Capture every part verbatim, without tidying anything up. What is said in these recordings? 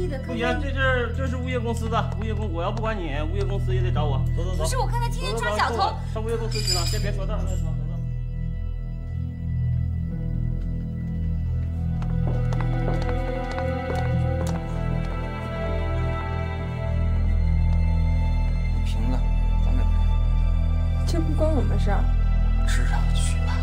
意的。 不行，这是这是物业公司的，物业公我要不管你，物业公司也得找我。走走走。 不是，我看他天天穿小偷。 上物业公司去了，先别说道，再说。 这不关我们事儿。 知道去吧。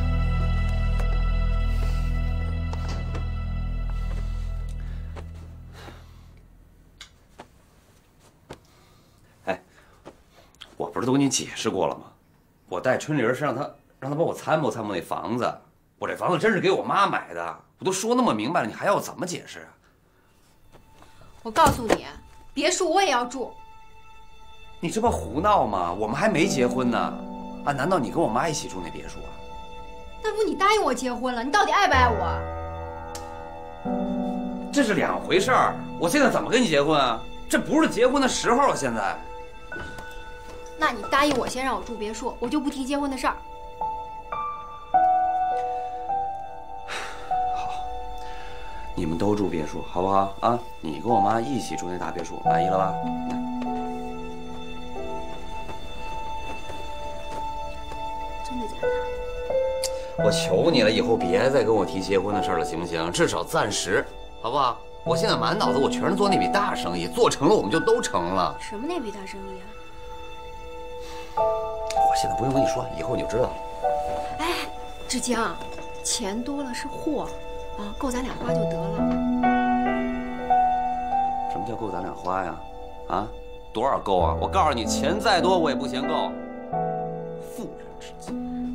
哎，我不是都跟你解释过了吗？我带春玲是让他让他帮我参谋参谋那房子，我这房子真是给我妈买的，我都说那么明白了，你还要我怎么解释啊？ 我告诉你，别墅我也要住。 你这不胡闹吗？我们还没结婚呢。 啊！难道你跟我妈一起住那别墅啊？ 那不你答应我结婚了，你到底爱不爱我？ 这是两回事儿。我现在怎么跟你结婚啊？这不是结婚的时候啊！现在。 那你答应我先让我住别墅，我就不提结婚的事儿。 好，你们都住别墅好不好啊？你跟我妈一起住那大别墅，满意了吧？来。 真的假的？ 我求你了，以后别再跟我提结婚的事了，行不行？至少暂时，好不好？我现在满脑子我全是做那笔大生意，做成了我们就都成了。 什么那笔大生意啊？ 我现在不用跟你说，以后你就知道了。 哎，志江，钱多了是祸，啊，够咱俩花就得了。 什么叫够咱俩花呀？啊，多少够啊？我告诉你，钱再多我也不嫌够。妇人之仁。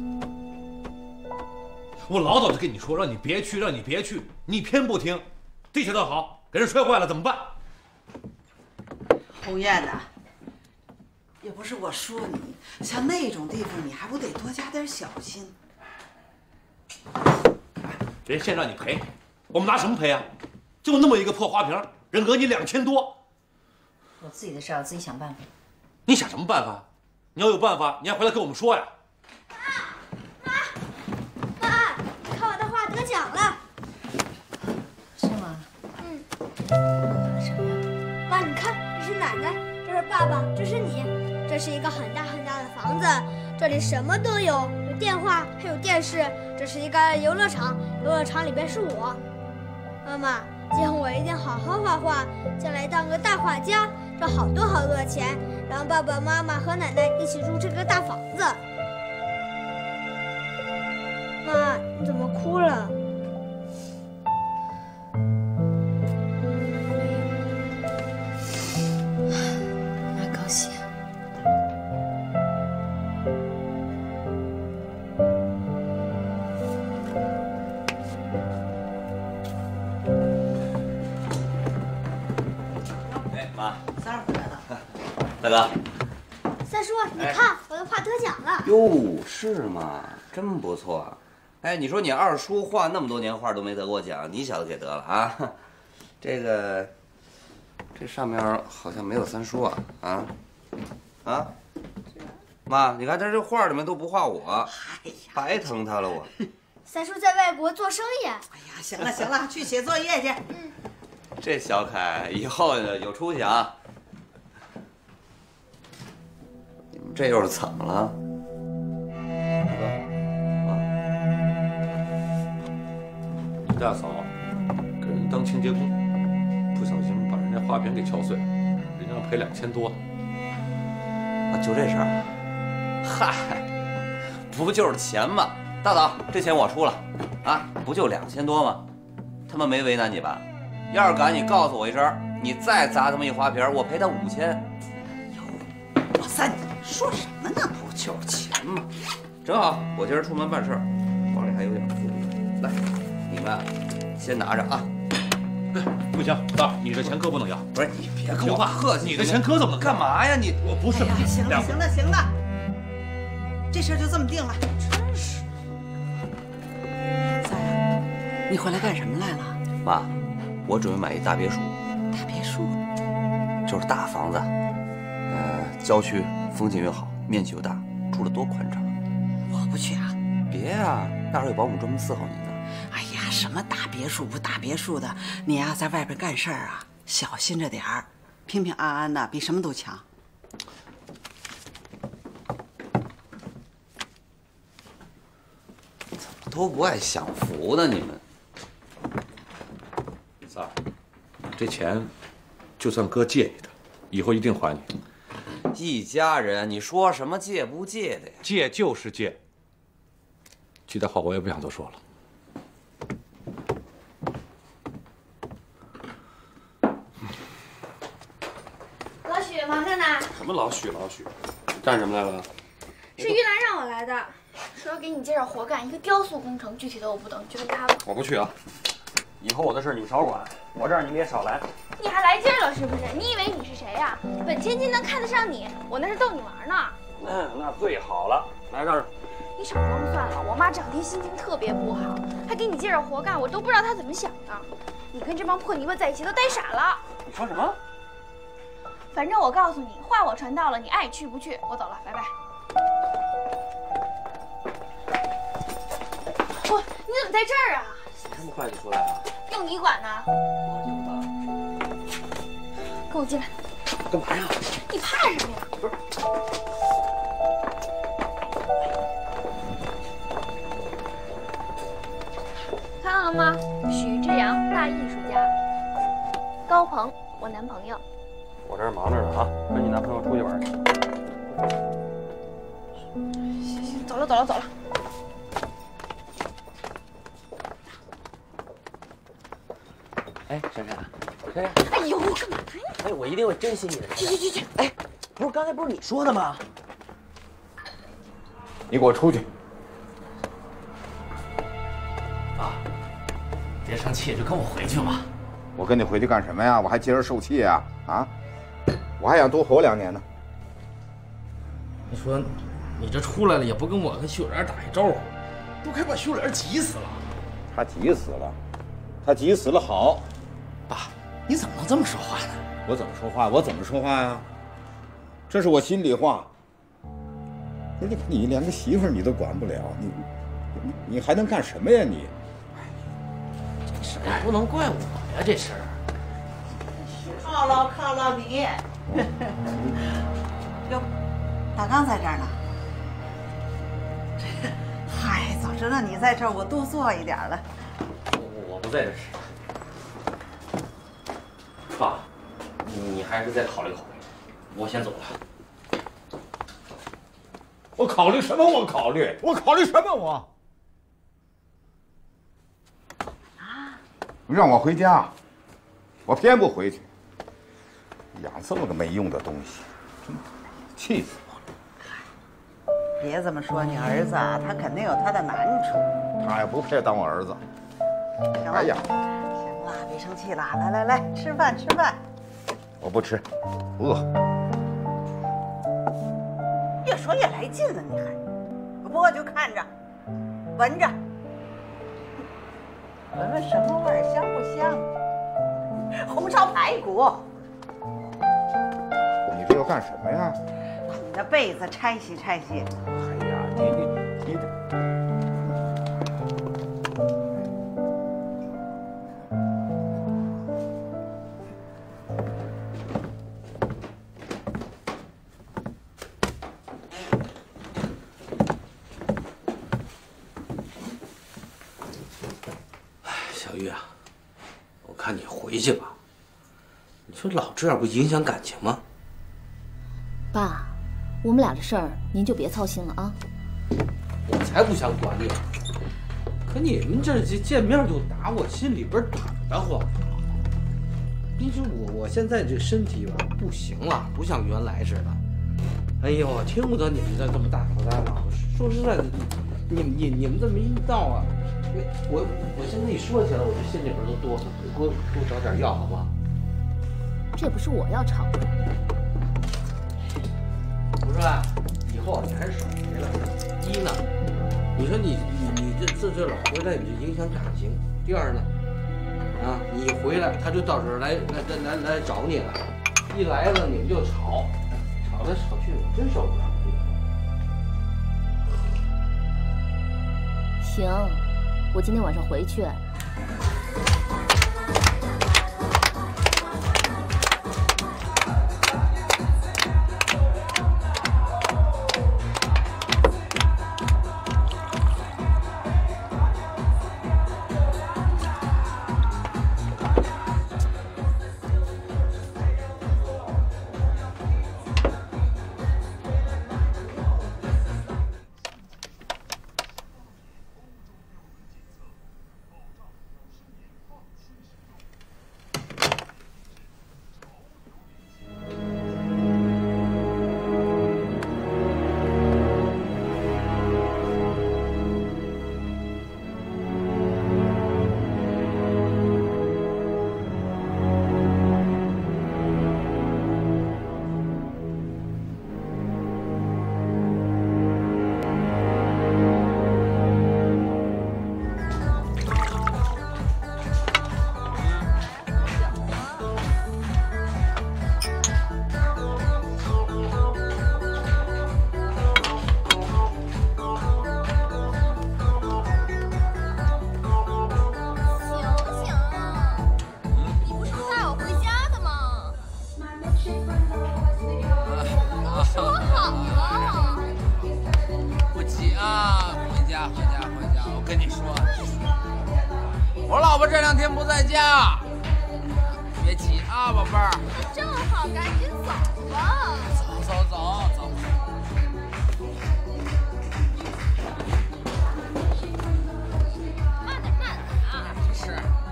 我老早就跟你说，让你别去，让你别去，你偏不听。地下倒好，给人摔坏了怎么办？ 鸿雁呐，也不是我说你，像那种地方你还不得多加点小心。 人先让你赔，我们拿什么赔啊？就那么一个破花瓶，人讹你两千多。 我自己的事要自己想办法。 你想什么办法？你要有办法，你还回来跟我们说呀。 得奖了， 是吗？ 嗯。 得了什么呀？ 妈，你看，这是奶奶，这是爸爸，这是你，这是一个很大很大的房子，这里什么都有，有电话，还有电视。这是一个游乐场，游乐场里边是我。妈妈，今后我一定好好画画，将来当个大画家，赚好多好多钱，让爸爸妈妈和奶奶一起住这个大房子。 妈，你怎么哭了？ 妈高兴。 哎，妈， 三儿回来了。 大哥。 三叔，你看我的画得奖了。 哟，是吗？真不错。 哎，你说你二叔画那么多年画都没得过奖，你小子给得了啊？这个，这上面好像没有三叔啊啊啊！妈，你看他这画里面都不画我， 哎呀， 白疼他了我。 三叔在外国做生意。哎呀， 行了行了，去写作业去。 嗯。 这小凯以后有出息啊！你们这又是怎么了？ 大嫂给人当清洁工，不小心把人家花瓶给敲碎了，人家要赔两千多。 啊，就这事儿？嗨，不就是钱吗？大嫂，这钱我出了，啊，不就两千多吗？他们没为难你吧？要是敢你告诉我一声，你再砸他们一花瓶，我赔他五千。 哟，老三，你说什么呢？ 不就是钱吗？正好，我今儿出门办事儿，包里还有点富裕，来。 你们先拿着啊！ 不行，大，你这钱哥不能要。 不是你别跟我客气， 你的钱哥怎么能干嘛呀？你我不是。 哎呀，行了行了行了，这事儿就这么定了。真是。三儿，你回来干什么来了？ 妈，我准备买一大别墅。 大别墅？ 就是大房子，呃，郊区，风景又好，面积又大，住了多宽敞。 我不去啊！ 别啊，那儿有保姆专门伺候你呢。 哎呀，什么大别墅不大别墅的，你呀、啊、在外边干事儿啊， 小心着点儿，平平安安的比什么都强。 都不爱享福呢，你们。 三儿，这钱就算哥借你的，以后一定还你。 一家人，你说什么借不借的呀？ 借就是借。其他话我也不想多说了。 老许，忙着呢。 什么老许老许？你干什么来了？ 是玉兰让我来的，说要给你介绍活干，一个雕塑工程，具体的我不懂，你去问他吧。 我不去啊！以后我的事你少管，我这儿你们也少来。 你还来劲儿了是不是？你以为你是谁呀？本千金能看得上你？我那是逗你玩呢。 那那最好了，来让让。 你少装算了，我妈这两天心情特别不好，还给你介绍活干，我都不知道她怎么想的。你跟这帮破泥巴在一起都呆傻了。 你说什么？ 反正我告诉你，话我传到了，你爱去不去。我走了，拜拜。我，你怎么在这儿啊？ 这么快就出来了？ 用你管呢？ 我就吧。 跟我进来。 干嘛呀？ 你怕什么呀？ 不是。 看到了吗？许志阳，大艺术家。高鹏，我男朋友。 我这儿忙着呢啊，跟你男朋友出去玩去。 行行，走了走了走了。 哎，珊珊，珊珊， 哎呦，干嘛呀？ 哎，我一定会珍惜你的。 去去去去！ 哎，不是刚才不是你说的吗？ 你给我出去！ 啊，别生气，就跟我回去吧。 我跟你回去干什么呀？我还接着受气啊！啊，我还想多活两年呢。 你说，你这出来了也不跟我跟秀莲打一招呼，都快把秀莲急死了。 他急死了，他急死了好。 爸，你怎么能这么说话呢？ 我怎么说话？我怎么说话呀？这是我心里话。你你连个媳妇儿你都管不了，你你你还能干什么呀你？ 这事儿不能怪我呀，这事儿。 犒劳犒劳你。哟，大刚在这儿呢。嗨，早知道你在这儿，我多做一点了。 我我不在这吃。爸，你还是再考虑考虑，我先走了。 我考虑什么？我考虑，我考虑什么？我啊！让我回家，我偏不回去。养这么个没用的东西，真气死我了！ 别这么说，你儿子啊，他肯定有他的难处。 他也不配当我儿子。 行了， 哎呀， 行了，别生气了，来来来，吃饭吃饭。 我不吃，饿。 越说越来劲了，你还不过就看着，闻着，闻闻什么味儿，香不香？红烧排骨。 你这要干什么呀？ 把你的被子拆洗拆洗。 哎呀，你你你得。 看你回去吧，你说老这样不影响感情吗？ 爸，我们俩的事儿您就别操心了啊。 我才不想管你，可你们这见面就打，我心里边打得慌。你说我我现在这身体吧不行了，不像原来似的。哎呦，听不得你们这这么大口大骂。说实在的，你你你们这么一闹啊，我我现在一说起来，我这心里边都哆嗦。给我给我找点药好不好？ 这不是我要吵的。 我说啊，以后你还是少回来。一呢，你说你你你这这这老回来，你就影响感情。第二呢，啊，你回来他就到这儿来来来来来找你了，一来了你们就吵，吵来吵去，我真受不了。 行，我今天晚上回去。 天不在家，别急啊，宝贝儿。 正好，赶紧走吧。 走走走走。 慢点，慢点啊！ 是。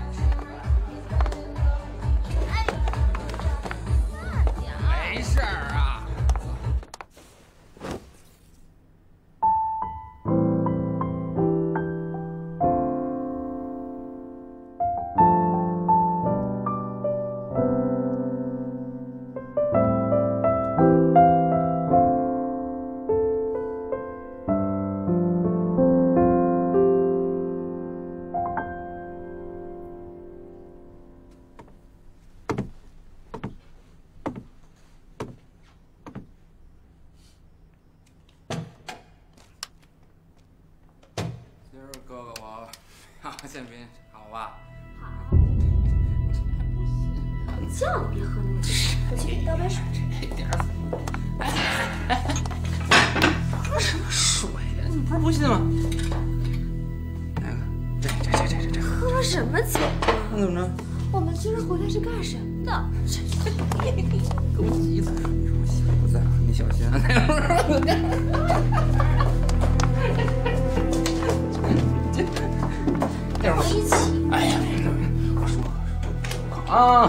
哎，慢点啊！ 没事儿啊。 哥哥，我好见面，好吧？ 好。叫你别喝那么多，我去给你倒杯水。 一点儿。哎哎哎！喝什么水呀？你不是不信吗？来个，这这这这这这。 喝什么酒啊？ 那怎么着？ 我们今儿回来是干什么的？ 给我急的！你说我媳妇不在啊，你小心啊！ 跟我一起。 哎呀，我说，我说啊！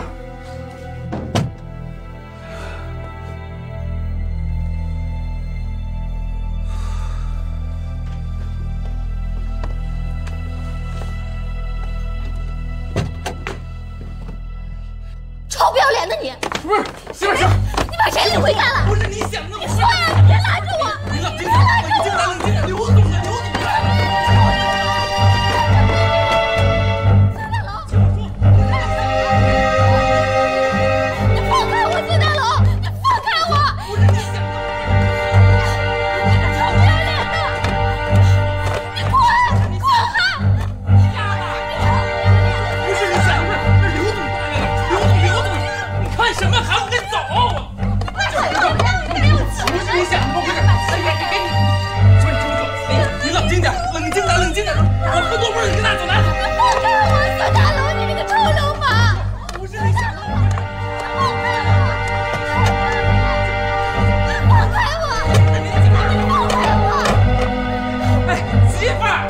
臭不要脸的你！ 不是，媳妇儿， 你把谁领回家了？ 不是你想那么…… 你说呀！你别拦住我！ 你冷静点，冷静点，冷静点，刘总呢？刘总来了。 我喝多不是你跟大走南。 放开我，孙大龙，你这个臭流氓！ 不是你想的， 放开我！放开我！ 哎，媳妇儿，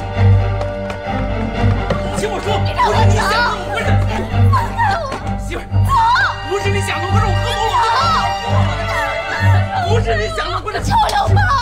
听我说， 你让我走！ 不是， 放开我！ 媳妇儿， 走！ 不是你想的，不是我喝多了。不是你想的，不是臭流氓！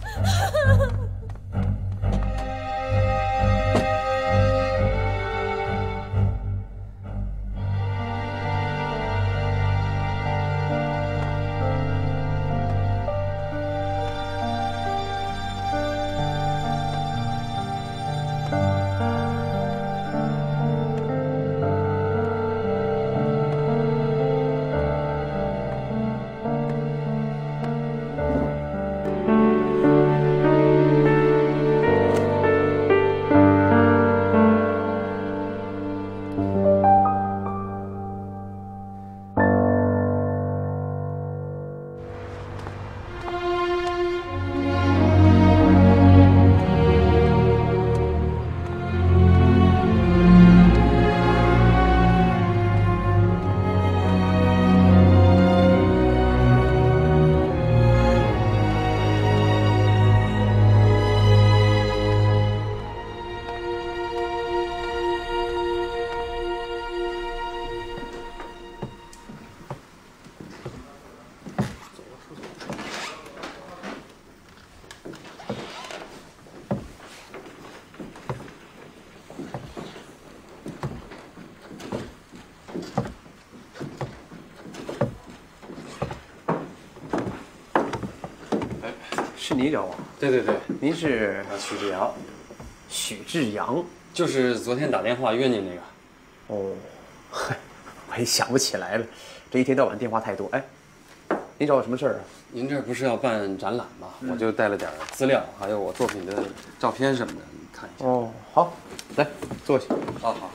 是你找我？ 对对对， 您是许志阳， 许志阳， 就是昨天打电话约您那个。 哦，我也想不起来了，这一天到晚电话太多。哎，您找我什么事儿啊？ 您这不是要办展览吗？嗯、我就带了点资料，还有我作品的照片什么的，你看一下。 哦，好，来坐下。 好好。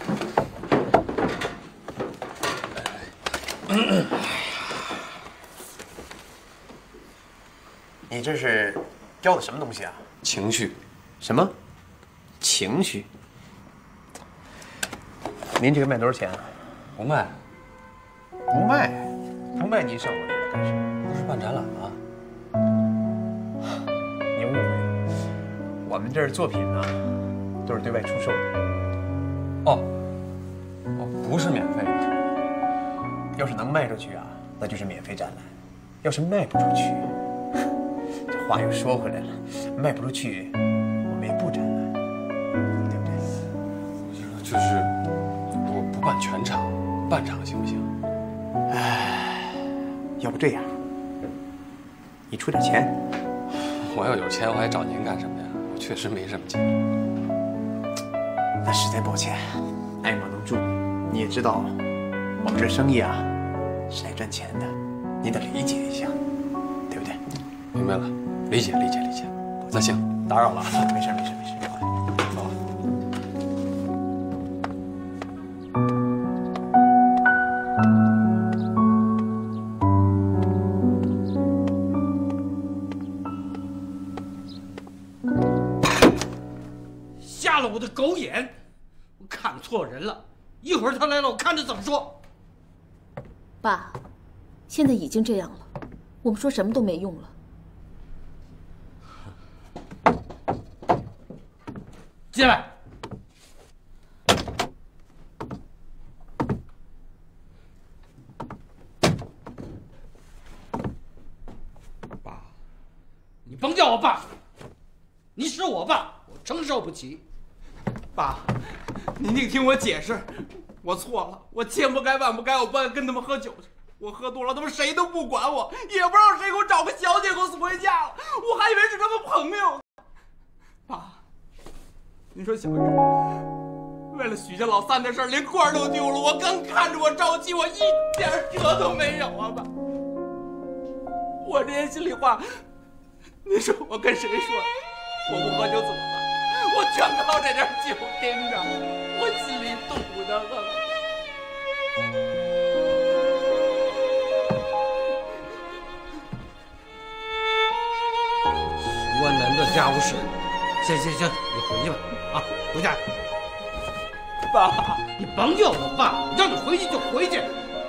哎呀，你这是雕的什么东西啊？ 情绪。 什么？情绪？ 您这个卖多少钱啊？ 不卖， 不卖，不卖，您上我这儿来干什么？ 不是办展览吗？ 您误会了，我们这儿作品呢，都是对外出售的。 哦，哦，不是免费的。 要是能卖出去啊，那就是免费展览；要是卖不出去，这话又说回来了，卖不出去，我们也不展览，对不对？ 就是我不办全场，半场行不行？ 唉，要不这样，你出点钱。 我要有钱，我还找您干什么呀？我确实没什么钱。 那实在抱歉，爱莫能助。你也知道，我们这生意啊，是来赚钱的，你得理解一下，对不对？ 明白了，理解理解理解。那行，打扰了， 没事没事没事，别管。走了。 瞎了我的狗眼！我看错人了，一会儿他来了，我看着怎么说。 爸，现在已经这样了，我们说什么都没用了。 进来。爸，你甭叫我爸，你是我爸，我承受不起。 爸，您得听我解释，我错了，我千不该万不该，我不该跟他们喝酒去。我喝多了，他们谁都不管我，也不知道谁给我找个小姐给我送回家了，我还以为是他们朋友。爸，您说小月为了许下老三的事儿，连官都丢了，我刚看着我着急，我一点辙都没有啊！爸，我这些心里话，您说我跟谁说？我不喝酒怎么办？我全靠这点酒盯着，我心里堵得很。 我难的家务事，行行行，你回去吧，啊，回家。 爸， 你甭叫我爸，让你回去就回去。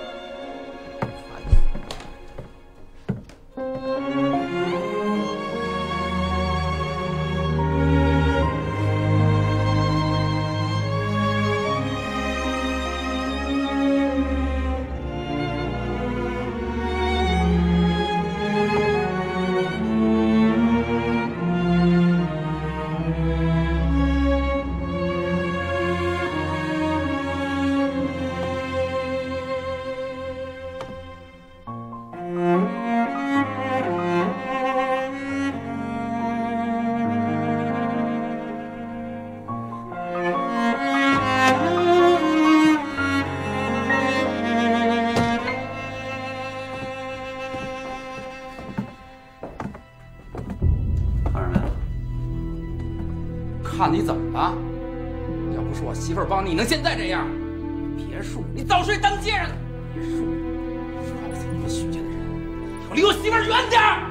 看你怎么了？要不是我媳妇儿帮你，能现在这样？别墅你早睡当街上了。别墅说我是你们许家的人，要离我媳妇儿远点儿。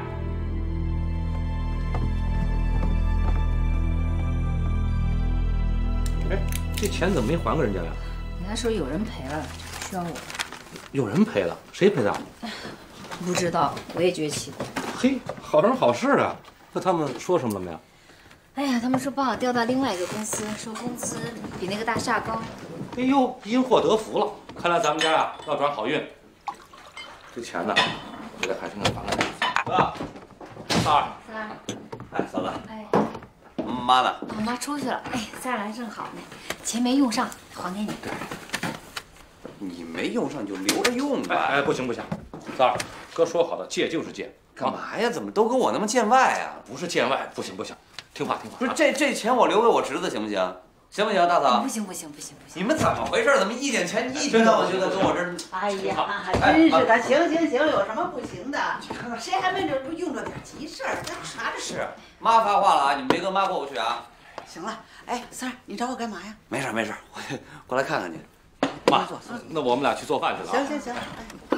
哎，这钱怎么没还给人家呀？ 人家说有人赔了，需要我。 有人赔了？谁赔的？ 不知道，我也觉得奇怪。 嘿，好人好事啊！那他们说什么了没有？ 哎呀，他们说把我调到另外一个公司，说工资比那个大厦高。 哎呦，因祸得福了！看来咱们家啊要转好运。这钱呢，我得还是能还给你。哥，三儿， 三儿， 哎，嫂子， 哎， 妈呢？ 我妈出去了。哎，三儿来正好呢，钱没用上，还给你。 你没用上就留着用吧。 哎，不行不行，三儿，哥说好的，借就是借。 干嘛呀？怎么都跟我那么见外啊？ 不是见外，不行不行，听话听话。 不是这这钱我留给我侄子行不行？行不行，大嫂？ 不行不行不行不行！ 你们怎么回事？怎么一点钱一天到晚就在跟我这儿？ 哎呀，真是的，行行行，有什么不行的？谁还没这不用着点急事儿？这啥这是？ 妈发话了啊，你们别跟妈过不去啊！ 行了，哎，三儿，你找我干嘛呀？ 没事没事，我过来看看你。 妈，那我们俩去做饭去了。 行行行，哎。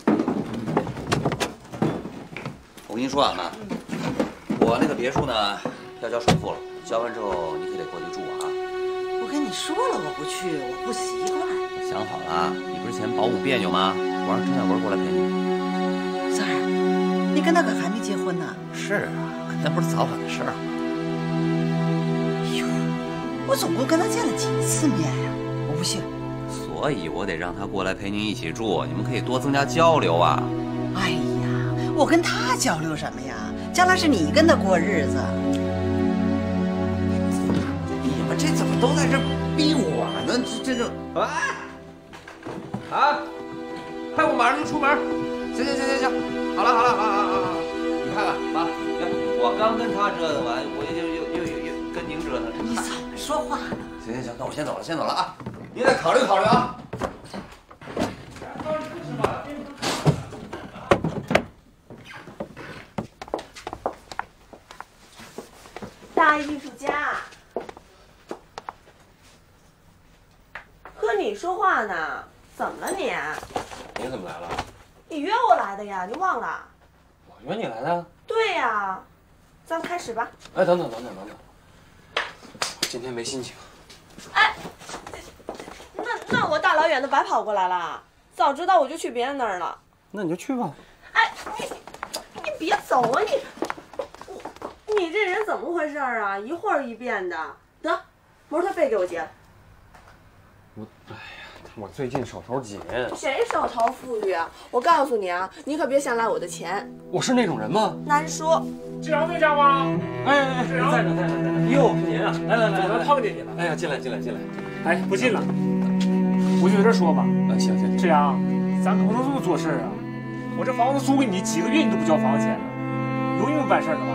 我跟你说啊，妈，我那个别墅呢要交首付了，交完之后你可得过去住啊。 我跟你说了，我不去，我不习惯。 想好了，你不是嫌保姆别扭吗？我让陈小文过来陪你。 三儿，你跟他可还没结婚呢。 是啊，可那不是早晚的事儿。 哟，我总共跟他见了几次面呀？我不信。 所以我得让他过来陪您一起住，你们可以多增加交流啊。 哎呀，我跟他交流什么呀？将来是你跟他过日子。 你们这怎么都在这逼我呢？这这这，哎，啊，哎，我马上就出门。行行行行行，好了好了好了好了好了，你看看妈，我刚跟他折腾完，我又又又又又跟您折腾。 你怎么说话呢？ 行行行，那我先走了，先走了啊。您再考虑考虑啊。 大艺术家，和你说话呢，怎么了你？ 你怎么来了？ 你约我来的呀，你忘了？ 我约你来的。 对呀，咱开始吧。 哎，等等等等等等，今天没心情。 哎，那那我大老远的白跑过来了，早知道我就去别人那儿了。 那你就去吧。 哎，你你别走啊你！你这人怎么回事啊？一会儿一变的。得，模特费给我结了。 我哎呀，我最近手头紧。 谁手头富裕啊？我告诉你啊，你可别想赖我的钱。 我是那种人吗？ 难说。 志阳在家吗？ 哎哎哎，在呢在呢在呢。哟，是您啊！来来来， 怎么碰见你了？ 哎呀，进来进来进来。 哎，不进了，我就在这说吧。 啊，行行。 志阳，咱可不能这么做事啊！我这房子租给你几个月，你都不交房钱了，有你们办事的吗？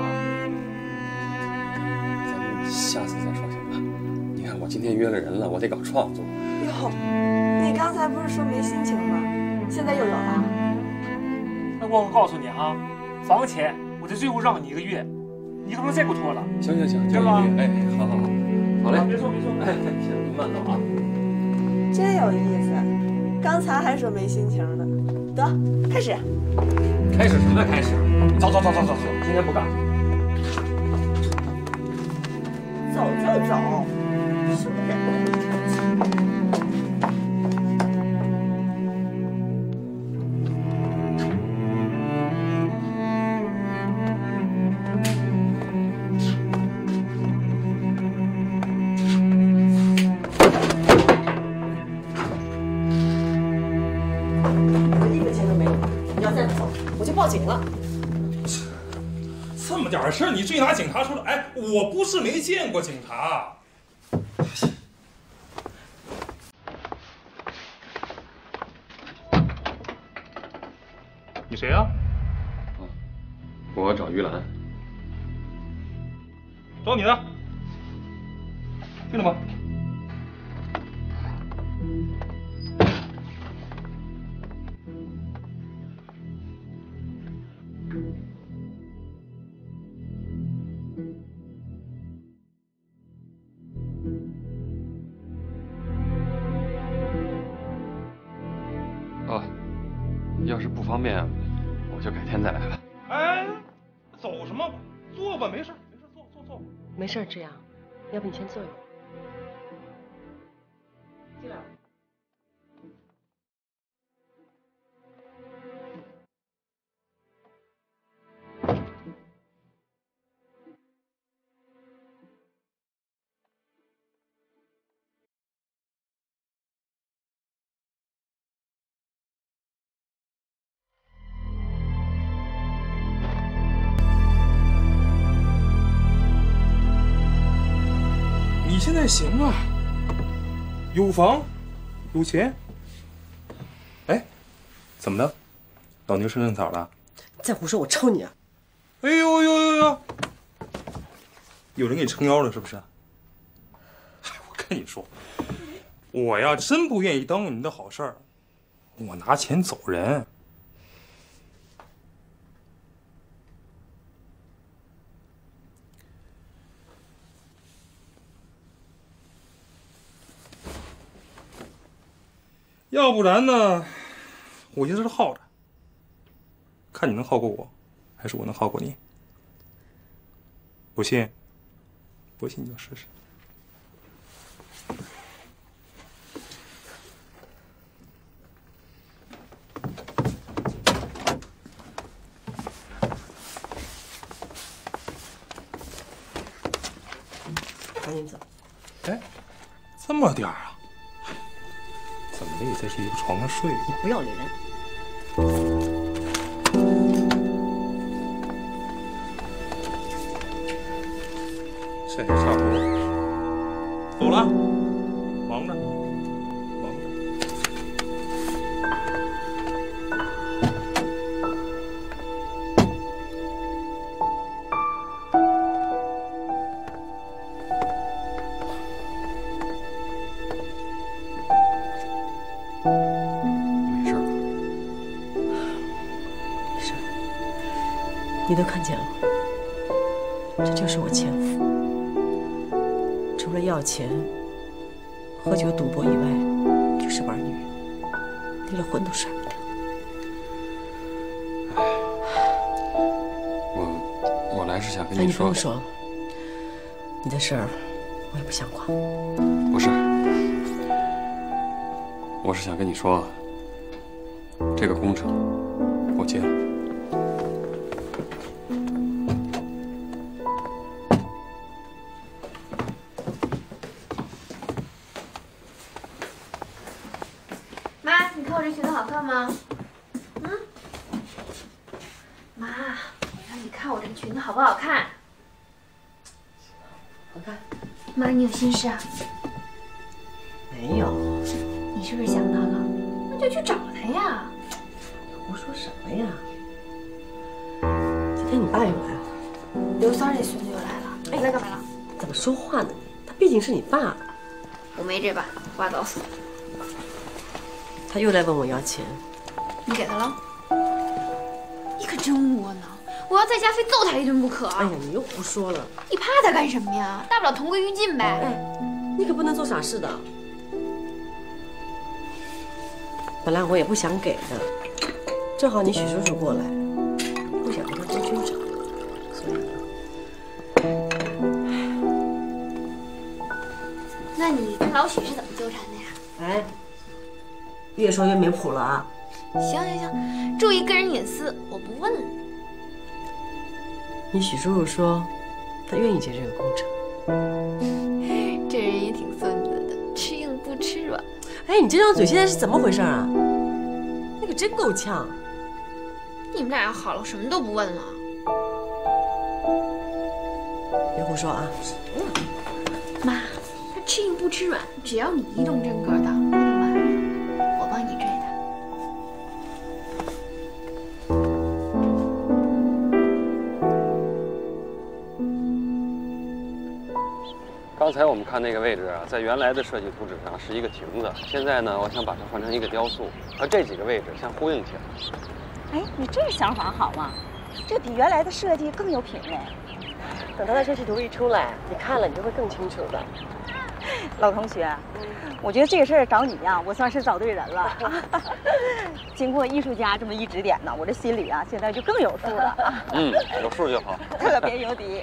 下次再说行吧？你看我今天约了人了，我得搞创作。 哟，你刚才不是说没心情吗？现在又有了。 那我告诉你啊，房钱我得最后让你一个月，你可不能再给我拖了。 行行行， 对吧？ 哎，好好好，好嘞。 别说别说， 哎，行，您慢走啊。 真有意思，刚才还说没心情呢。得，开始。 开始什么开始？走走走走走走，今天不干。 走就走，什么人呢？我一分钱都没有，你要再不走，我就报警了。 这么点事儿，你至于拿警察说了？哎，我不是没见过警察。你谁呀、啊？ 我找于兰。 找你呢。听着吗？ 哦，要是不方便，我就改天再来吧。 哎，走什么？坐吧，没事，没事，坐坐坐。 没事，志阳，要不你先坐一会儿。进来。 你现在行啊，有房，有钱。哎，怎么的？老牛吃嫩草了？ 再胡说，我抽你啊！ 哎呦呦呦呦！有人给你撑腰了是不是？哎，我跟你说，我呀真不愿意耽误你的好事儿，我拿钱走人。要不然呢，我就在这耗着，看你能耗过我，还是我能耗过你。不信，不信你就试试。 这么点儿啊？怎么的也得是一个床上睡过。 不要脸！ 这也差不多。走了，忙着，忙着。 没事吧？ 没事。你都看见了，这就是我前夫。除了要钱、喝酒、赌博以外，就是玩女人，离了婚都甩不掉。 我我来是想跟那你说， 你不用说了，你的事儿我也不想管。 不是，我是想跟你说，这个工程我接了。 妈，你看我这裙子好看吗？嗯，妈，我让你看我这个裙子好不好看？ 好看。 妈，你有心事啊？ 没有。 你是不是想他了？那就去找他呀。 胡说什么呀？今天你爸又来了。 刘三这孙子又来了。哎，来干嘛了？ 怎么说话呢你？他毕竟是你爸。 我没这把，挖倒死。 他又来问我要钱， 你给他了？你可真窝囊！我要在家非揍他一顿不可。 哎呀，你又胡说了！ 你怕他干什么呀？大不了同归于尽呗。 哎，你可不能做傻事的。本来我也不想给的，正好你许叔叔过来，不想跟他多纠缠，所以。 那你跟老许是怎么纠缠的呀？ 哎。越说越没谱了啊！ 行行行，注意个人隐私，我不问了。 你许叔叔说，他愿意接这个工程。 这人也挺孙子的，吃硬不吃软。 哎，你这张嘴现在是怎么回事啊？那可真够呛。 你们俩要好了，我什么都不问了。 别胡说啊！ 妈，他吃硬不吃软，只要你一动真格的。我帮你追他。 刚才我们看那个位置啊，在原来的设计图纸上是一个亭子，现在呢，我想把它换成一个雕塑，和这几个位置相呼应起来。 哎，你这想法好啊，这比原来的设计更有品味。 等他的设计图一出来，你看了你就会更清楚的。 老同学，我觉得这个事儿找你呀，我算是找对人了。经过艺术家这么一指点呢，我这心里啊，现在就更有数了。 嗯，有数就好， 特别有底。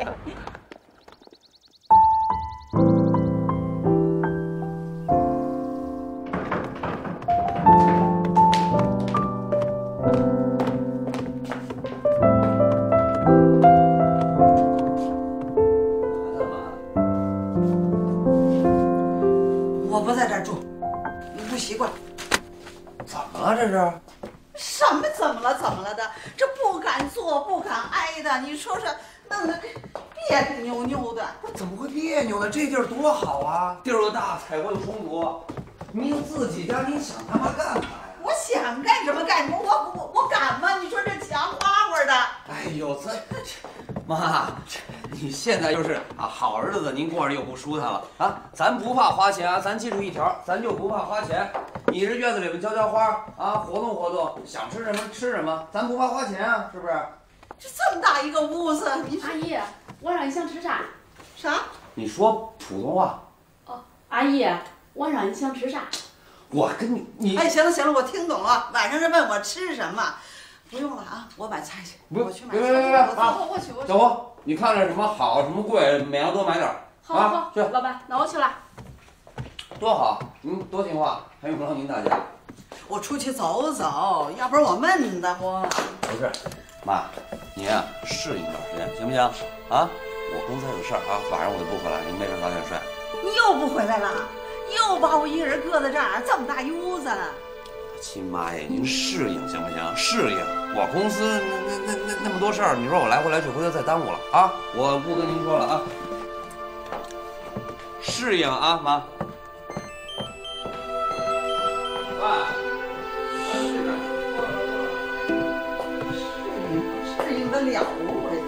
这是？ 什么怎么了？怎么了的？这不敢坐，不敢挨的，你说说，弄得别别扭扭的。 怎么会别扭呢？这地儿多好啊，地儿又大，采光又充足。你自己家，你想他妈干嘛呀？ 我想干什么干什么，我我我敢吗？你说这墙花花的。 哎呦，这妈，你现在就是啊，好日子您过着又不舒坦了啊！咱不怕花钱啊，咱记住一条，咱就不怕花钱。你这院子里面浇浇花啊，活动活动，想吃什么吃什么，咱不怕花钱啊，是不是？ 这这么大一个屋子，你阿姨，我让你想吃啥？ 啥？ 你说普通话。 哦，阿姨，我让你想吃啥？ 我跟你你哎，行了行了，我听懂了。晚上是问我吃什么，不用了啊，我买菜去。我去买菜。 别别别别啊！我我去我去。 小胡，你看着什么好什么贵，每样多买点。 好好好，去，老板，那我去了。 多好，您多听话，还用不着您大家。 我出去走走，要不然我闷得慌。 不是，妈，您啊适应一段时间行不行？啊，我公司还有事儿啊，晚上我就不回来，您没事早点睡。 你有又不回来了，又把我一个人搁在这儿，这么大一屋子。 亲妈呀，您适应行不行？适应。我公司那那那那那么多事儿，你说我来回来去，回头再耽误了啊！我不跟您说了啊。适应啊，妈。爸。 适应得了吗？我这。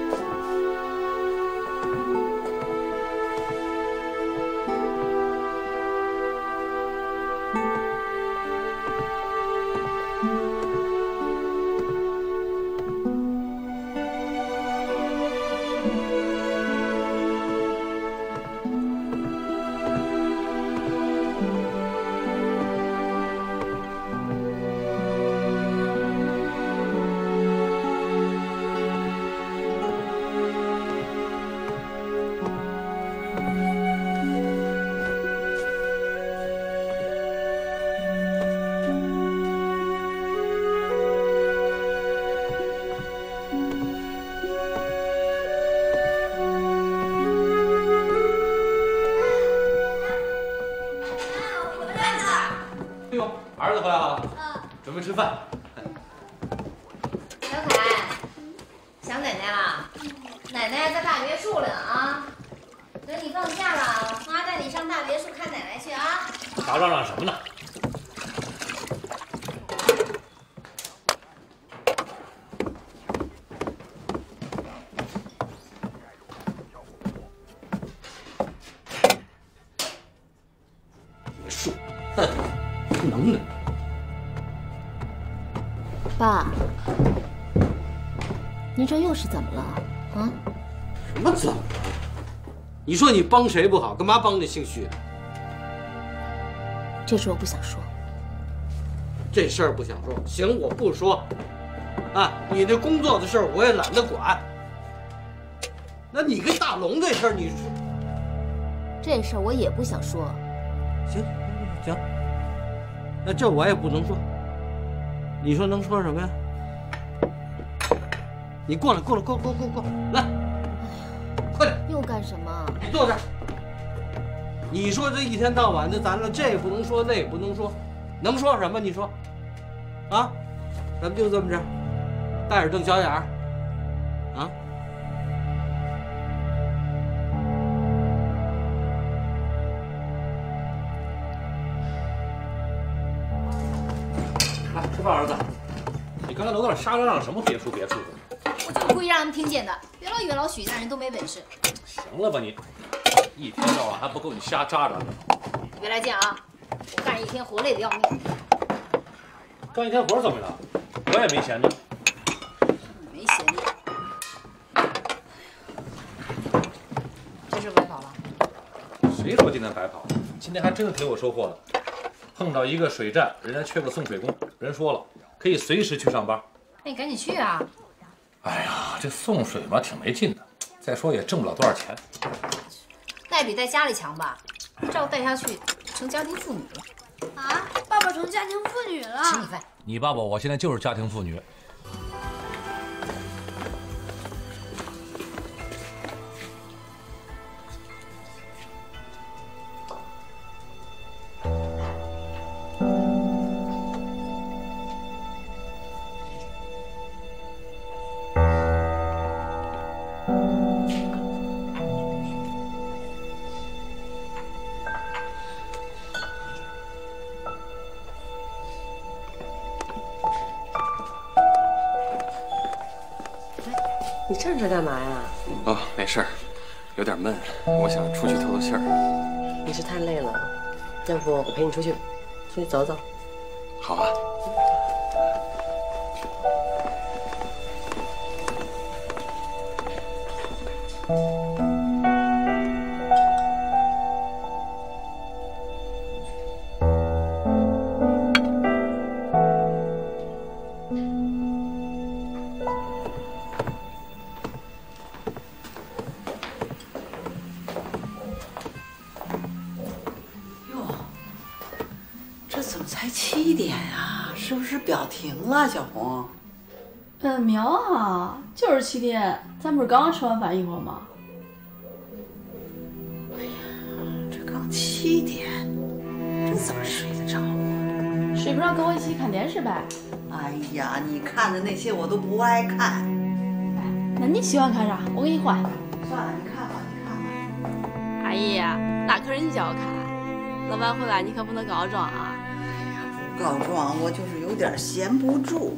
儿子回来了，嗯，准备吃饭。 小凯，想奶奶了？奶奶在大别墅了啊！等你放假了，妈带你上大别墅看奶奶去啊！ 打嚷嚷什么呢？别墅，哼，能耐。 爸，您这又是怎么了？啊？ 什么怎么了？你说你帮谁不好，干嘛帮那姓许？ 这事我不想说。 这事儿不想说，行，我不说。啊，你那工作的事儿我也懒得管。那你跟大龙这事儿，你说这事儿我也不想说。 行行，那这我也不能说。 你说能说什么呀？你过来，过来，过过过过来，快点！ 又干什么？ 你坐这儿。你说这一天到晚的，咱了这也不能说，那也不能说，能说什么？你说，啊？咱们就这么着，戴着瞪小眼儿，啊？ 来吃饭，儿子。你刚才楼道沙嚷嚷什么别墅别墅的？ 我就是故意让他们听见的。别老以为老许家人都没本事。 行了吧你，一天到晚还不够你瞎扎扎的。 别来见啊！我干一天活累得要命。 干一天活怎么了？我也没闲着。 没闲着。这是白跑了。 谁说今天白跑？今天还真的挺有收获的。 碰到一个水站，人家缺个送水工，人说了可以随时去上班。 那你赶紧去啊！ 哎呀，这送水嘛挺没劲的，再说也挣不了多少钱。 带比在家里强吧？照带下去成家庭妇女了。 啊，爸爸成家庭妇女了。 吃米饭。 你爸爸我现在就是家庭妇女。 你站这干嘛呀？ 哦，没事儿，有点闷，我想出去透透气儿。 你是太累了，要不我陪你出去，出去走走。 好啊。 才七点啊，是不是表停了，小红？ 嗯，苗啊，就是七点，咱不是刚刚吃完饭一会儿吗？ 哎呀，这七点，这怎么睡得着啊？ 睡不着跟我一起看电视呗。 哎呀，你看的那些我都不爱看。 哎，那你喜欢看啥？我给你换。 算了，你看吧，你看吧。 阿姨，那可是你叫我看，老板回来你可不能告状啊。 哎呀，不告状，我就是有点闲不住。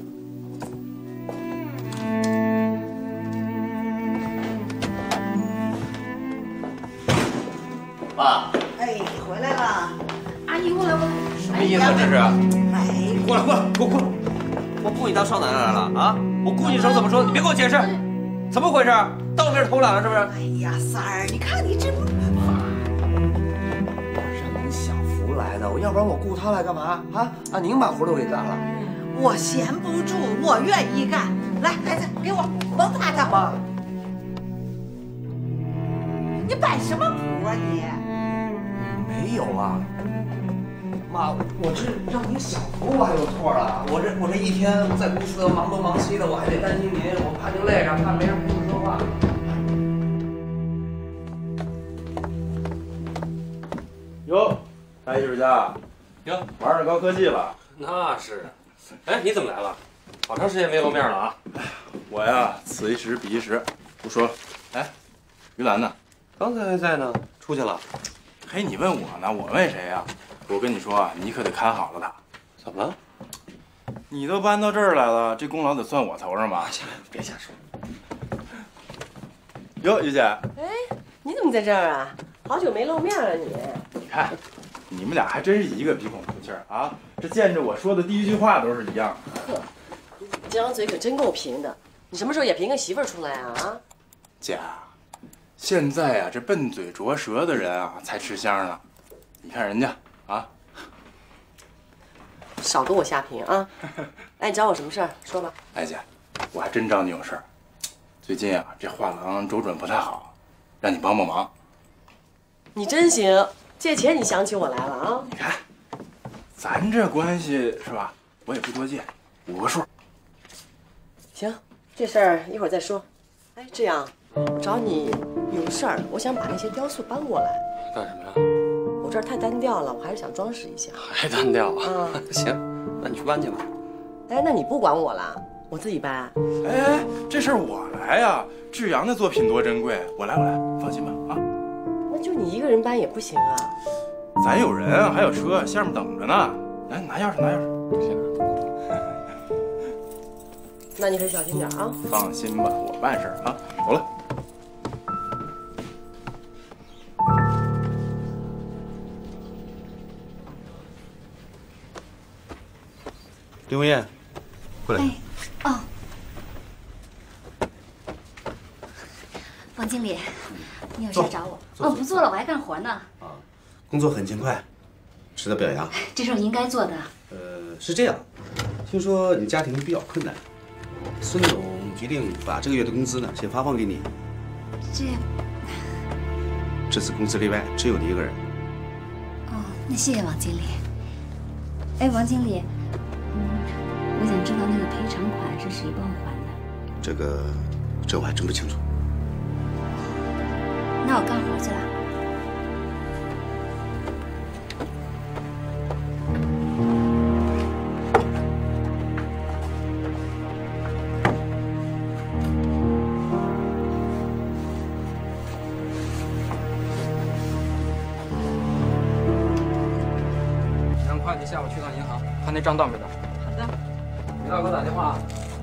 爸， 哎，你回来了。 阿姨，过来，过来。 什么意思这是？ 哎， 过来，过来，给我过来！我雇你当少奶奶来了啊！我雇你的时候怎么说？你别给我解释，怎么回事？当我面偷懒了是不是？ 哎呀，三儿，你看你这不…… 我让你享福来的，我要不然我雇他来干嘛啊？啊，您把活都给干了。 我闲不住，我愿意干。来，孩子，给我甭怕他。 妈， 你摆什么谱啊你？ 没有啊。妈，我这让您享福，我还有错了？我这我这一天在公司忙东忙西的，我还得担心您，我怕您累着，怕没人陪您说话。 哟，大艺术家， 哟， 玩上高科技了。 那是。哎，你怎么来了？好长时间没露面了啊！ 我呀，此一时彼一时，不说了。哎，于兰呢？ 刚才还在呢，出去了。 嘿，你问我呢？我问谁呀？我跟你说啊，你可得看好了他。 怎么了？ 你都搬到这儿来了，这功劳得算我头上吧？ 别瞎说。 哟，于姐。 哎，你怎么在这儿啊？好久没露面了你。 你看，你们俩还真是一个鼻孔出气儿啊！这见着我说的第一句话都是一样的。 呵，这张嘴可真够贫的。你什么时候也评个媳妇儿出来啊？啊？ 姐，现在啊，这笨嘴拙舌的人啊才吃香呢。你看人家啊， 少跟我瞎贫啊！哎，你找我什么事儿？说吧。 哎姐，我还真找你有事儿。最近啊，这画廊周转不太好，让你帮帮忙。 你真行，借钱你想起我来了啊！ 你看，咱这关系是吧？我也不多借，五个数。 行，这事儿一会儿再说。哎，这样，找你有事儿，我想把那些雕塑搬过来。 干什么呀？ 我这儿太单调了，我还是想装饰一下。 还单调啊？ 嗯， 行，那你去搬去吧。 哎，那你不管我了，我自己搬。 哎，这事儿我来呀！志阳的作品多珍贵，我来，我来，放心吧啊。 那就你一个人搬也不行啊。 咱有人，还有车，下面等着呢。来，拿钥匙，拿钥匙。 行。 那你可小心点啊。 放心吧，我办事儿啊。走了。 林文艳，过来。 哎，哦，王经理，你有事找我？哦，不做了，我还干活呢。 啊，工作很勤快，值得表扬。 这是我应该做的。 呃，是这样，听说你家庭比较困难，孙总决定把这个月的工资呢先发放给你。 这， 这次公司例外，只有你一个人。 哦，那谢谢王经理。哎，王经理。我想知道那个赔偿款是谁帮我还的？ 这个，这我还真不清楚。 那我干活去了。 让会计下午去趟银行，看那账到没到。 好的。 给大哥打电话，